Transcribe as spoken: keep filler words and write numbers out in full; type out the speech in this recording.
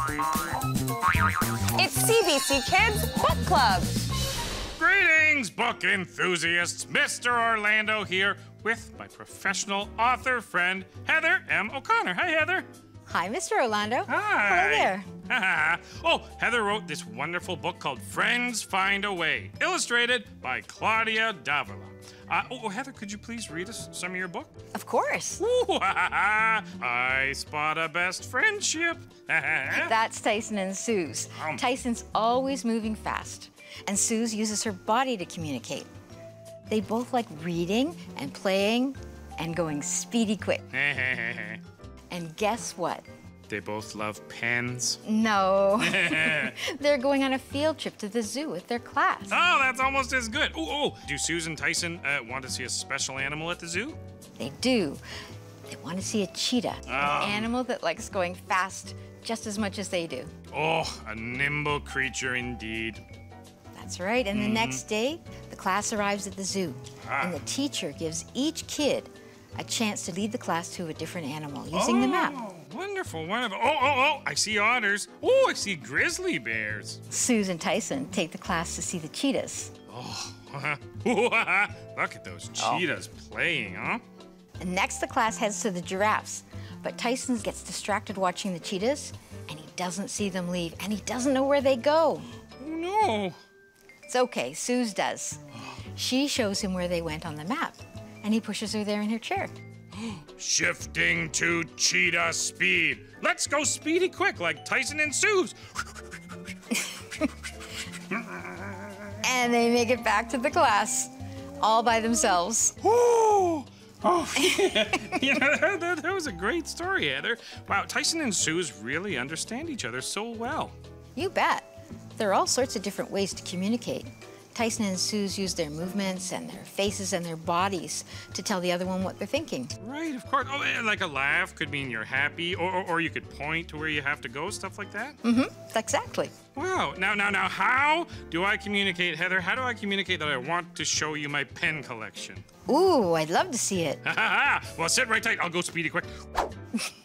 It's C B C Kids Book Club. Greetings, book enthusiasts. Mister Orlando here with my professional author friend, Heather M. O'Connor. Hi, Heather. Hi, Mister Orlando. Hi. Hello there. Oh, Heather wrote this wonderful book called Friends Find a Way, illustrated by Claudia Davila. Uh, oh, Heather, could you please read us some of your book? Of course. Ooh, I spot a best friendship. That's Tyson and Sue's. Um. Tyson's always moving fast, and Sue's uses her body to communicate. They both like reading and playing and going speedy quick. And guess what? They both love pens. No. They're going on a field trip to the zoo with their class. Oh, that's almost as good. Oh, oh, do Susan and Tyson uh, want to see a special animal at the zoo? They do. They want to see a cheetah, Um. an animal that likes going fast just as much as they do. Oh, a nimble creature indeed. That's right. And Mm-hmm. the next day, the class arrives at the zoo. Ah. And the teacher gives each kid a chance to lead the class to a different animal using the map. Oh, wonderful, wonderful. Oh, oh, oh, I see otters. Oh, I see grizzly bears. Suze and Tyson take the class to see the cheetahs. Oh, look at those cheetahs playing, huh? And next, the class heads to the giraffes. But Tyson gets distracted watching the cheetahs, and he doesn't see them leave, and he doesn't know where they go. Oh, no. It's okay, Suze does. She shows him where they went on the map, and he pushes her there in her chair. Shifting to cheetah speed. Let's go speedy quick like Tyson and Suze. And they make it back to the class, all by themselves. Oh, oh, you know, that, that, that was a great story, Heather. Wow, Tyson and Suze really understand each other so well. You bet. There are all sorts of different ways to communicate. Tyson and Suze use their movements and their faces and their bodies to tell the other one what they're thinking. Right, of course. Oh, and like a laugh could mean you're happy, or, or, or you could point to where you have to go, stuff like that. Mm-hmm, exactly. Wow. Now, now, now, how do I communicate, Heather? How do I communicate that I want to show you my pen collection? Ooh, I'd love to see it. Ha ha ha! Well, sit right tight. I'll go speedy quick.